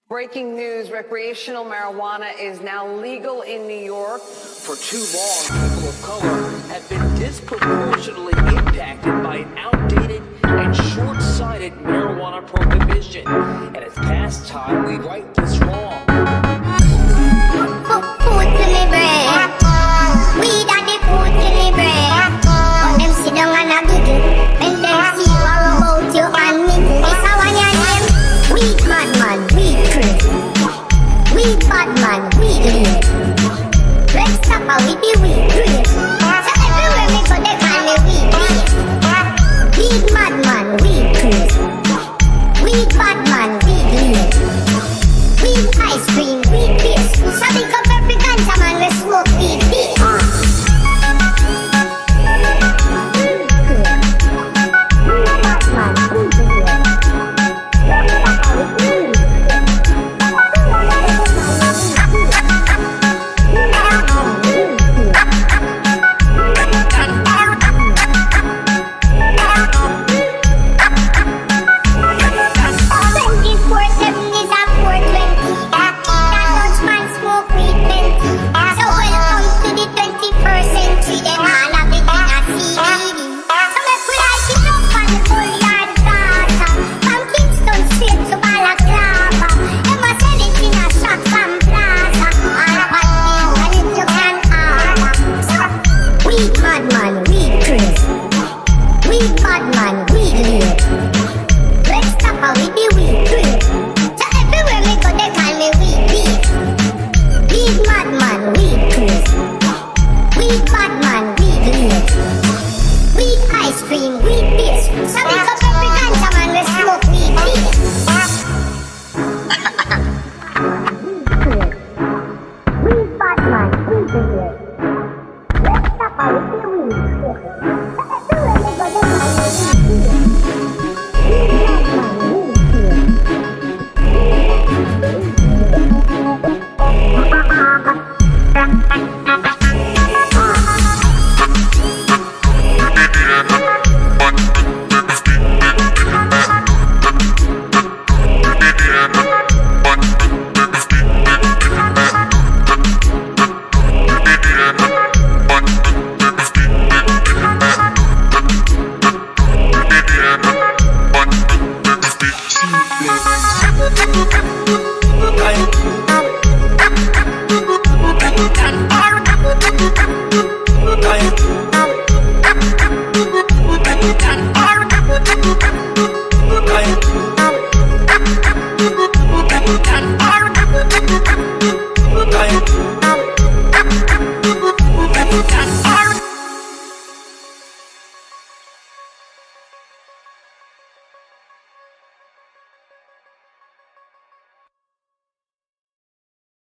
Breaking news, recreational marijuana is now legal in New York. For too long, people of color have been disproportionately impacted by an outdated and short-sighted marijuana prohibition. And it's past time we right this wrong. Food to me bread. Weed are the food to me bread. When them sit down and a giggle, when them see what about you and me, it's how I name. Weed madman, weed crazy. Weed badman, weed lead. Red stopper with the weed great. So everywhere me go they call me weed lead. Weed madman, weed crazy. Weed badman, weed lead. Weed ice cream, weed beers. So big up every ganja man we smoke weed beer.